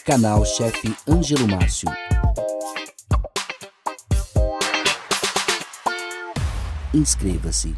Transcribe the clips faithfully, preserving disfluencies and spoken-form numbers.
Canal Chefe Ângelo Márcio. Inscreva-se.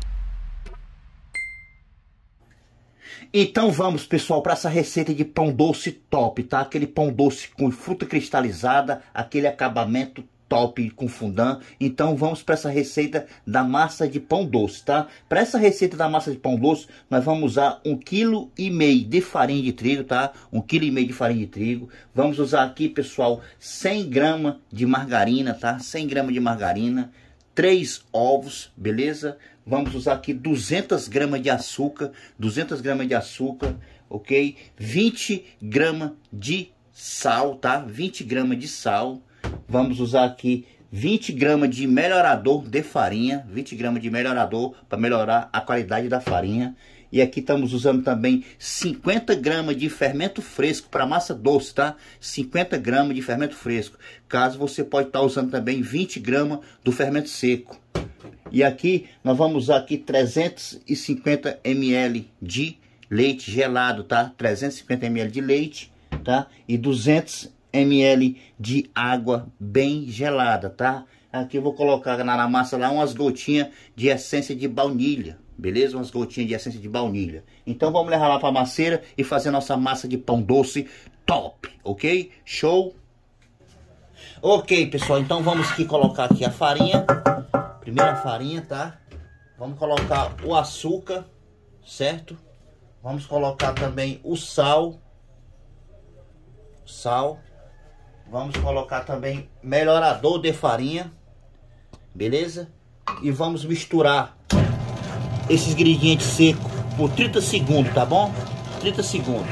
Então vamos, pessoal, para essa receita de pão doce top, tá? Aquele pão doce com fruta cristalizada, aquele acabamento top com fondant. Então vamos para essa receita da massa de pão doce, tá? Para essa receita da massa de pão doce, nós vamos usar um quilo e meio de farinha de trigo, tá? Um quilo e meio de farinha de trigo. Vamos usar aqui, pessoal, cem gramas de margarina, tá? cem gramas de margarina, três ovos, beleza? Vamos usar aqui duzentas gramas de açúcar, duzentas gramas de açúcar, ok? vinte gramas de sal, tá? vinte gramas de sal. Vamos usar aqui vinte gramas de melhorador de farinha, vinte gramas de melhorador para melhorar a qualidade da farinha. E aqui estamos usando também cinquenta gramas de fermento fresco para massa doce, tá? cinquenta gramas de fermento fresco. Caso você pode estar usando também vinte gramas do fermento seco. E aqui nós vamos usar aqui trezentos e cinquenta mililitros de leite gelado, tá? trezentos e cinquenta mililitros de leite, tá? E duzentos mililitros de água bem gelada, tá? Aqui eu vou colocar na, na massa lá umas gotinhas de essência de baunilha, beleza? Umas gotinhas de essência de baunilha. Então vamos levar lá para a maceira e fazer nossa massa de pão doce top, ok? Show? Ok, pessoal, então vamos aqui colocar aqui a farinha. Primeira farinha, tá? Vamos colocar o açúcar, certo? Vamos colocar também o sal. Sal. Vamos colocar também melhorador de farinha, beleza? E vamos misturar esses ingredientes secos por trinta segundos, tá bom? trinta segundos.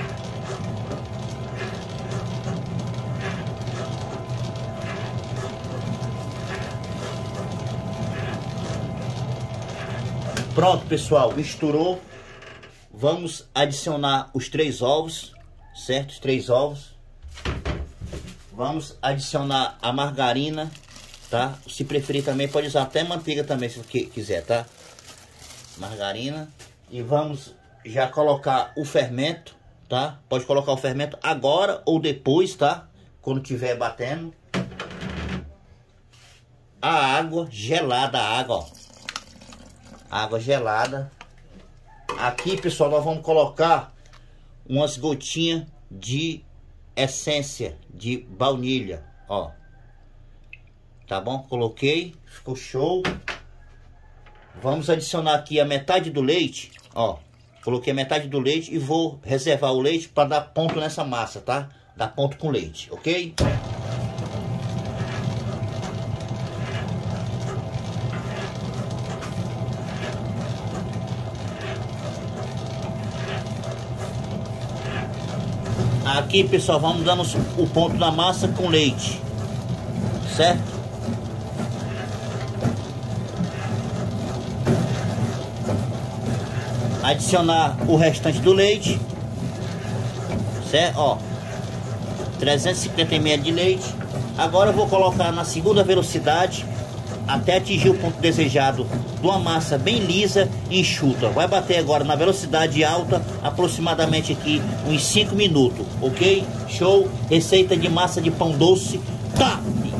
Pronto, pessoal, misturou. Vamos adicionar os três ovos, certo? Os três ovos. Vamos adicionar a margarina, tá? Se preferir também pode usar até manteiga também, se quiser, tá? Margarina. E vamos já colocar o fermento, tá? Pode colocar o fermento agora ou depois, tá? Quando tiver batendo. A água gelada, a água, ó. Água gelada. Aqui, pessoal, nós vamos colocar umas gotinhas de essência de baunilha, ó. Tá bom? Coloquei, ficou show. Vamos adicionar aqui a metade do leite, ó. Coloquei a metade do leite e vou reservar o leite para dar ponto nessa massa, tá? Dar ponto com leite, ok? Aqui, pessoal, vamos dando o ponto da massa com leite, certo? Adicionar o restante do leite, certo? Ó, trezentos e cinquenta mililitros de leite. Agora eu vou colocar na segunda velocidade até atingir o ponto desejado de uma massa bem lisa e enxuta. Vai bater agora na velocidade alta, aproximadamente aqui uns cinco minutos, ok? Show! Receita de massa de pão doce top!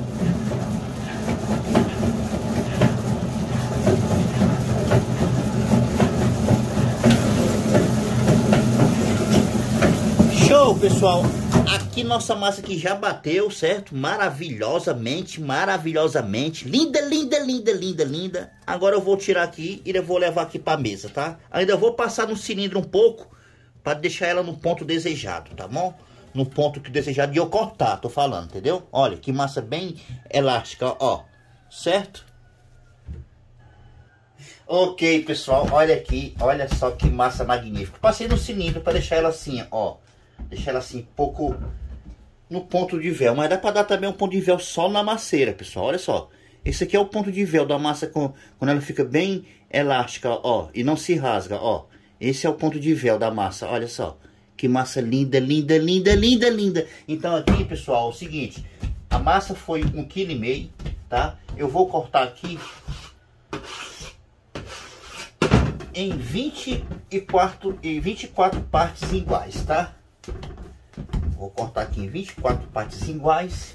Show, pessoal! Aqui nossa massa que já bateu, certo? Maravilhosamente, maravilhosamente. Linda, linda, linda, linda, linda. Agora eu vou tirar aqui e eu vou levar aqui para a mesa, tá? Ainda vou passar no cilindro um pouco para deixar ela no ponto desejado, tá bom? No ponto que desejado de eu cortar, tô falando, entendeu? Olha, que massa bem elástica, ó. Certo? Ok, pessoal, olha aqui. Olha só que massa magnífica. Passei no cilindro para deixar ela assim, ó. Deixar ela assim, um pouco no ponto de véu. Mas dá para dar também um ponto de véu só na maceira, pessoal. Olha só. Esse aqui é o ponto de véu da massa com, quando ela fica bem elástica, ó. E não se rasga, ó. Esse é o ponto de véu da massa, olha só. Que massa linda, linda, linda, linda, linda. Então aqui, pessoal, é o seguinte. A massa foi um quilo e meio, tá? Eu vou cortar aqui em vinte e quatro, em vinte e quatro partes iguais, tá? Vou cortar aqui em vinte e quatro partes iguais.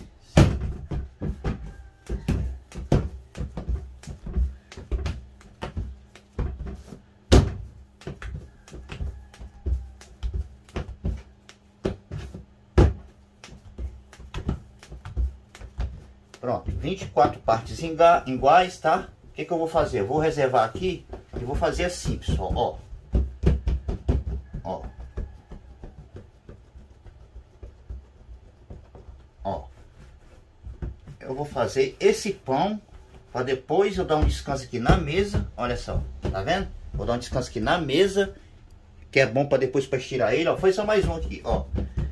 Pronto, vinte e quatro partes iguais, tá? O que que eu vou fazer? Eu vou reservar aqui e vou fazer assim, pessoal, ó. Ó. Ó. Eu vou fazer esse pão para depois eu dar um descanso aqui na mesa. Olha só, tá vendo? Vou dar um descanso aqui na mesa, que é bom para depois para estirar ele, ó. Foi só mais um aqui, ó.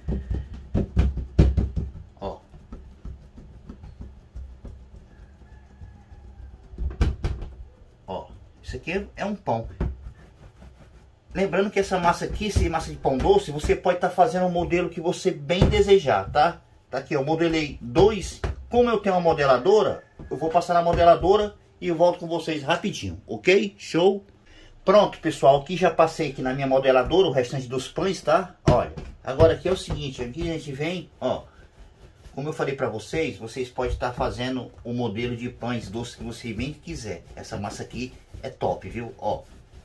Isso aqui é um pão. Lembrando que essa massa aqui, essa massa de pão doce, você pode estar tá fazendo o modelo que você bem desejar, tá? Tá aqui, eu modelei dois. Como eu tenho uma modeladora, eu vou passar na modeladora e volto com vocês rapidinho, ok? Show? Pronto, pessoal, aqui já passei aqui na minha modeladora o restante dos pães, tá? Olha, agora aqui é o seguinte, aqui a gente vem, ó. Como eu falei para vocês, vocês podem estar fazendo o modelo de pães doces que você bem quiser. Essa massa aqui é top, viu? Ó.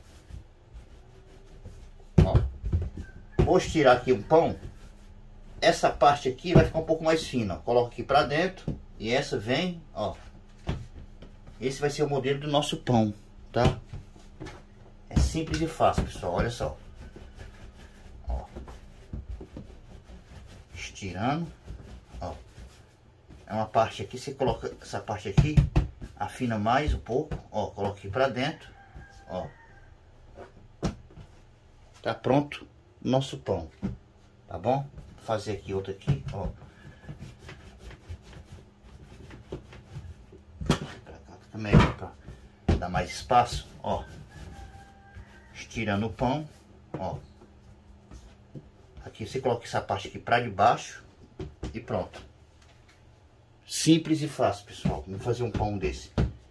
Ó. Vou estirar aqui um pão. Essa parte aqui vai ficar um pouco mais fina. Coloco aqui para dentro. E essa vem, ó. Esse vai ser o modelo do nosso pão, tá? É simples e fácil, pessoal. Olha só. Ó. Estirando. É uma parte aqui, você coloca essa parte aqui, afina mais um pouco, ó, coloca aqui pra dentro, ó. Tá pronto o nosso pão, tá bom? Vou fazer aqui outro aqui, ó. Pra cá também, pra dar mais espaço, ó. Estirando o pão, ó. Aqui você coloca essa parte aqui pra debaixo e pronto. Simples e fácil, pessoal. Vamos fazer um pão desse.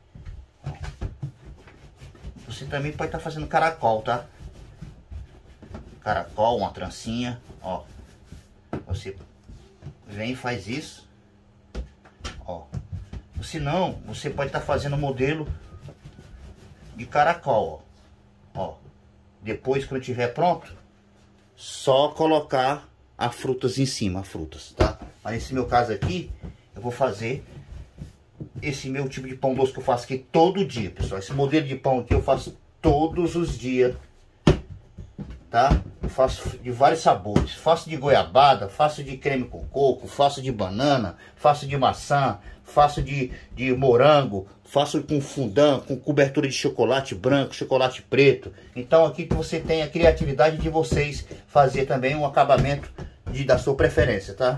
Você também pode estar fazendo caracol, tá? Caracol, uma trancinha, ó. Você vem e faz isso, ó. Ou se não, você pode estar fazendo modelo de caracol, ó. Ó. Depois, quando estiver pronto, só colocar as frutas em cima, frutas, tá? Mas nesse meu caso aqui, eu vou fazer esse meu tipo de pão doce que eu faço aqui todo dia, pessoal. Esse modelo de pão aqui eu faço todos os dias, tá? Eu faço de vários sabores. Faço de goiabada, faço de creme com coco, faço de banana, faço de maçã, faço de, de morango, faço com fondant, com cobertura de chocolate branco, chocolate preto. Então aqui que você tem a criatividade de vocês fazer também um acabamento de, da sua preferência, tá?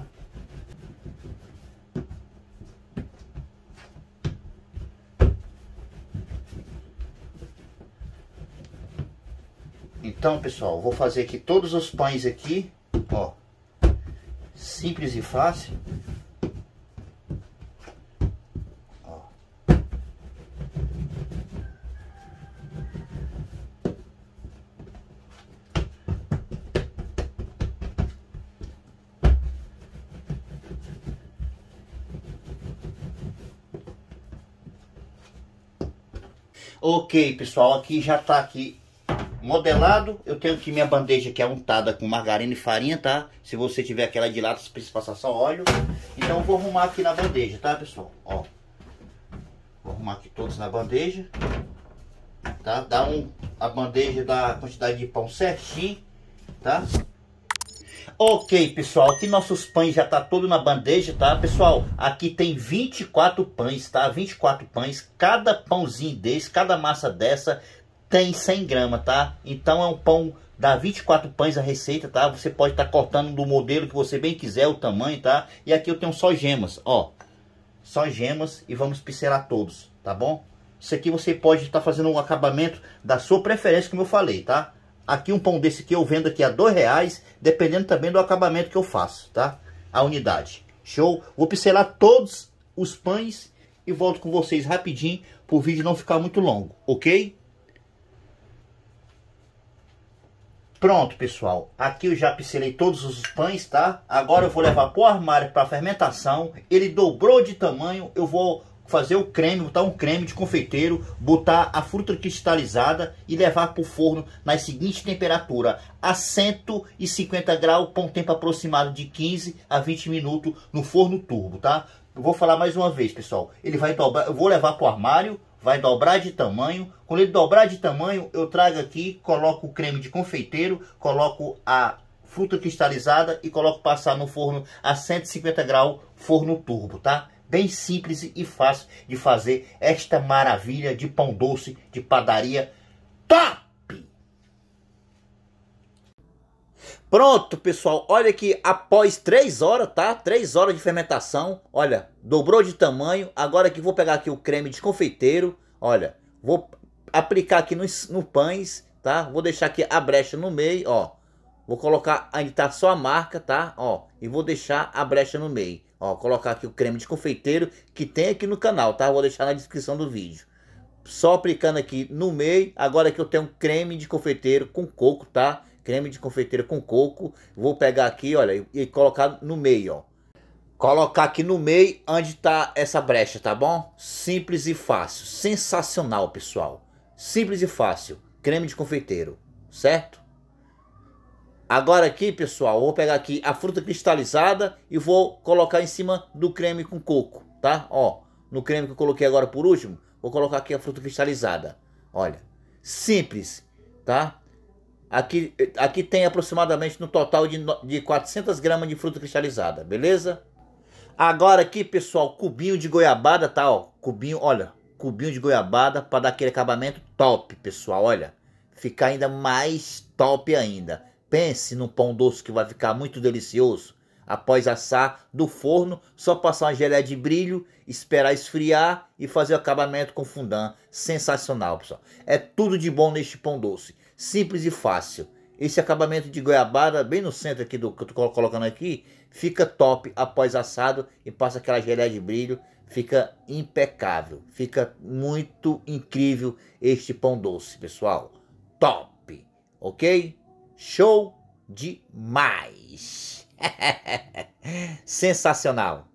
Então, pessoal, vou fazer aqui todos os pães aqui, ó, simples e fácil. Ó. Ok, pessoal, aqui já tá aqui modelado. Eu tenho aqui minha bandeja que é untada com margarina e farinha, tá? Se você tiver aquela de lata, você precisa passar só óleo. Então eu vou arrumar aqui na bandeja, tá, pessoal? Ó. Vou arrumar aqui todos na bandeja, tá? Dá um, a bandeja da quantidade de pão certinho, tá? Ok, pessoal, aqui nossos pães já tá todo na bandeja, tá, pessoal? Aqui tem vinte e quatro pães, tá? vinte e quatro pães, cada pãozinho desse, cada massa dessa tem cem gramas, tá? Então é um pão, dá vinte e quatro pães a receita, tá? Você pode estar tá cortando do modelo que você bem quiser, o tamanho, tá? E aqui eu tenho só gemas, ó. Só gemas e vamos pincelar todos, tá bom? Isso aqui você pode estar tá fazendo um acabamento da sua preferência, como eu falei, tá? Aqui um pão desse aqui eu vendo aqui a dois reais, dependendo também do acabamento que eu faço, tá? A unidade. Show? Vou pincelar todos os pães e volto com vocês rapidinho, para o vídeo não ficar muito longo, ok? Pronto, pessoal. Aqui eu já pincelei todos os pães, tá? Agora eu vou levar pro armário para fermentação. Ele dobrou de tamanho. Eu vou fazer o creme, botar um creme de confeiteiro, botar a fruta cristalizada e levar pro forno na seguinte temperatura, a cento e cinquenta graus, por um tempo aproximado de quinze a vinte minutos no forno turbo, tá? Eu vou falar mais uma vez, pessoal. Ele vai dobrar, eu vou levar pro armário, vai dobrar de tamanho. Quando ele dobrar de tamanho, eu trago aqui, coloco o creme de confeiteiro, coloco a fruta cristalizada e coloco passar no forno a cento e cinquenta graus, forno turbo, tá? Bem simples e fácil de fazer esta maravilha de pão doce de padaria top! Pronto, pessoal, olha aqui, após três horas, tá? três horas de fermentação, olha, dobrou de tamanho. Agora aqui vou pegar aqui o creme de confeiteiro, olha, vou aplicar aqui nos no pães, tá? Vou deixar aqui a brecha no meio, ó. Vou colocar, ainda tá só a marca, tá? Ó, e vou deixar a brecha no meio. Ó, colocar aqui o creme de confeiteiro que tem aqui no canal, tá? Vou deixar na descrição do vídeo. Só aplicando aqui no meio. Agora que eu tenho um creme de confeiteiro com coco, tá? Creme de confeiteiro com coco. Vou pegar aqui, olha, e, e colocar no meio, ó. Colocar aqui no meio onde tá essa brecha, tá bom? Simples e fácil. Sensacional, pessoal. Simples e fácil. Creme de confeiteiro, certo? Agora aqui, pessoal, eu vou pegar aqui a fruta cristalizada e vou colocar em cima do creme com coco, tá? Ó, no creme que eu coloquei agora por último, vou colocar aqui a fruta cristalizada. Olha, simples, tá? Aqui, aqui tem aproximadamente no total de, de quatrocentas gramas de fruta cristalizada, beleza? Agora aqui, pessoal, cubinho de goiabada, tá? Ó, cubinho, olha, cubinho de goiabada para dar aquele acabamento top, pessoal, olha. Ficar ainda mais top ainda. Pense num pão doce que vai ficar muito delicioso. Após assar do forno, só passar uma geleia de brilho, esperar esfriar e fazer o acabamento com fondant. Sensacional, pessoal. É tudo de bom neste pão doce. Simples e fácil. Esse acabamento de goiabada, bem no centro aqui do que eu tô colocando aqui, fica top após assado e passa aquela geleia de brilho. Fica impecável. Fica muito incrível este pão doce, pessoal. Top, ok? Show demais! Sensacional!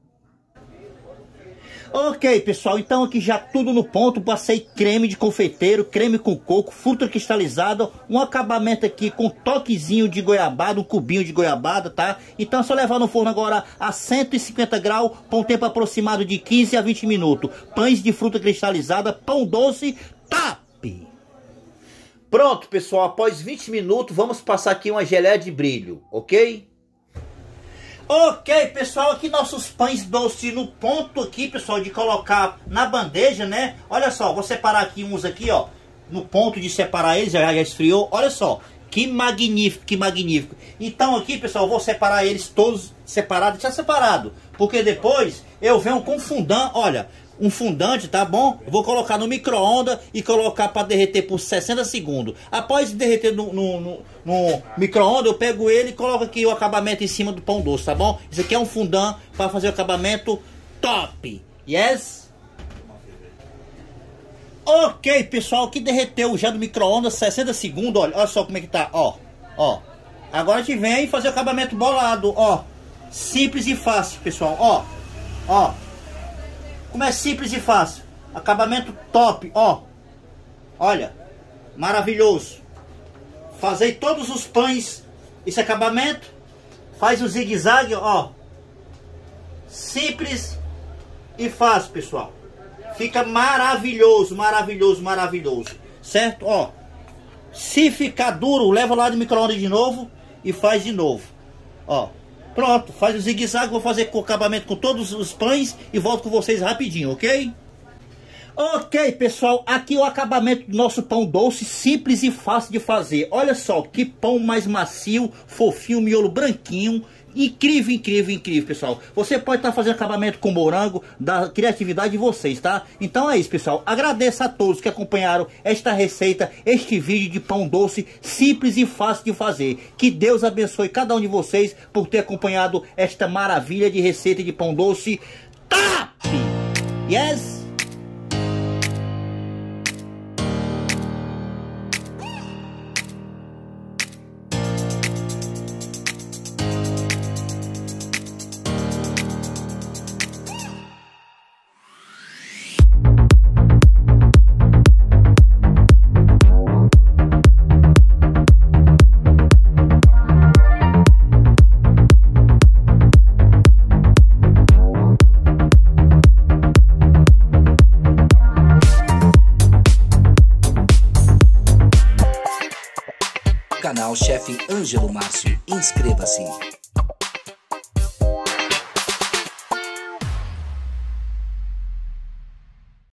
Ok, pessoal, então aqui já tudo no ponto. Passei creme de confeiteiro, creme com coco, fruta cristalizada, um acabamento aqui com toquezinho de goiabada, um cubinho de goiabada, tá? Então é só levar no forno agora a cento e cinquenta graus, por um tempo aproximado de quinze a vinte minutos. Pães de fruta cristalizada, pão doce, top! Pronto, pessoal, após vinte minutos, vamos passar aqui uma geleia de brilho, ok? Ok, pessoal, aqui nossos pães doces no ponto aqui, pessoal, de colocar na bandeja, né? Olha só, vou separar aqui uns aqui, ó, no ponto de separar eles, já, já esfriou, olha só. Que magnífico, que magnífico. Então aqui, pessoal, eu vou separar eles todos separados, já separado. Porque depois eu venho com fondant, olha, um fundante, tá bom? Eu vou colocar no micro-ondas e colocar para derreter por sessenta segundos. Após derreter no, no, no, no micro-ondas, eu pego ele e coloco aqui o acabamento em cima do pão doce, tá bom? Isso aqui é um fundant para fazer o acabamento top. Yes? Ok, pessoal, que derreteu já no micro-ondas sessenta segundos, olha, olha só como é que tá, ó, ó. Agora a gente vem fazer o acabamento bolado, ó. Simples e fácil, pessoal, ó, ó. Como é simples e fácil. Acabamento top, ó. Olha, maravilhoso. Fazei todos os pães esse acabamento. Faz o zigue-zague, ó. Simples e fácil, pessoal. Fica maravilhoso, maravilhoso, maravilhoso. Certo? Ó. Se ficar duro, leva lá no micro-ondas de novo e faz de novo. Ó. Pronto, faz o zigue-zague, vou fazer com o acabamento com todos os pães e volto com vocês rapidinho, ok? Ok, pessoal, aqui o acabamento do nosso pão doce, simples e fácil de fazer. Olha só, que pão mais macio, fofinho, miolo branquinho. Incrível, incrível, incrível, pessoal. Você pode estar fazendo acabamento com morango, da criatividade de vocês, tá? Então é isso, pessoal. Agradeço a todos que acompanharam esta receita, este vídeo de pão doce, simples e fácil de fazer. Que Deus abençoe cada um de vocês por ter acompanhado esta maravilha de receita de pão doce top! Yes! canal Chefe Ângelo Márcio. Inscreva-se.